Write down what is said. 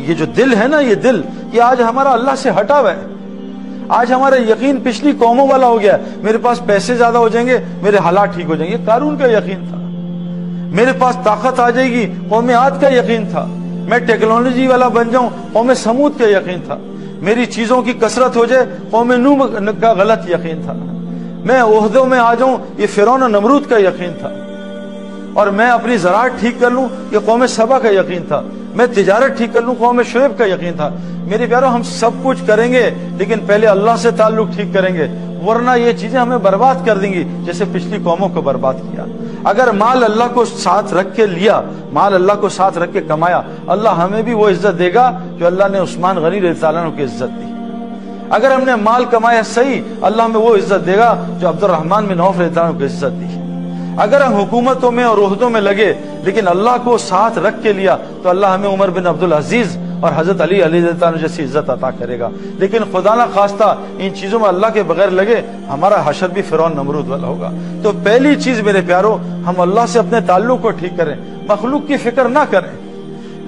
یہ جو دل ہے نا، یہ دل، یہ آج ہمارا اللہ سے ہٹا ہوا ہے۔ آج ہمارا یقین پچھلی قوموں والا ہو گیا، میرے پاس پیسے زیادہ ہو جائیں گے میرے حالات ٹھیک ہو جائیں گے، یہ قارون کا یقین تھا۔ میرے پاس طاقت آ جائے گی، قوم عاد کا یقین تھا۔ میں ٹیکنالوجی والا بن جاؤں، قوم سمود کا یقین تھا۔ میری چیزوں کی کثرت ہو جائے، قوم نوح کا غلط یقین تھا۔ میں عہدوں میں آ جاؤں، یہ فرعون و نمرود کا یقین تھا۔ اور میں اپنی زراعت ٹھیک کر لوں، یہ قوم سبا کا یقین تھا۔ میں تجارت ٹھیک کر لوں، قوم شعیب کا یقین تھا۔ میرے پیارو، ہم سب کچھ کریں گے لیکن پہلے اللہ سے تعلق ٹھیک کریں گے، ورنہ یہ چیزیں ہمیں برباد کر دیں گی جیسے پچھلی قوموں کو برباد کیا۔ اگر مال اللہ کو ساتھ رکھ کے لیا، مال اللہ کو ساتھ رکھ کے کمایا، اللہ ہمیں بھی وہ عزت دے گا جو اللہ نے عثمان غنی رضی اللہ عنہ کو عزت دی۔ اگر ہم نے مال کمایا صحیح، اللہ ہمیں وہ عزت دے گا جو عبد الرحمن بن عوف رضی اللہ عنہ کو عزت دی۔ اگر ہم حکومتوں میں اور عہدوں میں لگے لیکن اللہ کو ساتھ رکھ کے لیا تو اللہ ہمیں عمر بن عبدالعزیز اور حضرت علی رضی اللہ عنہ جیسی عزت عطا کرے گا۔ لیکن خدا نہ خواستہ ان چیزوں میں اللہ کے بغیر لگے، ہمارا حشر بھی فرعون نمرود والا ہوگا۔ تو پہلی چیز میرے پیارو، ہم اللہ سے اپنے تعلق کو ٹھیک کریں، مخلوق کی فکر نہ کریں۔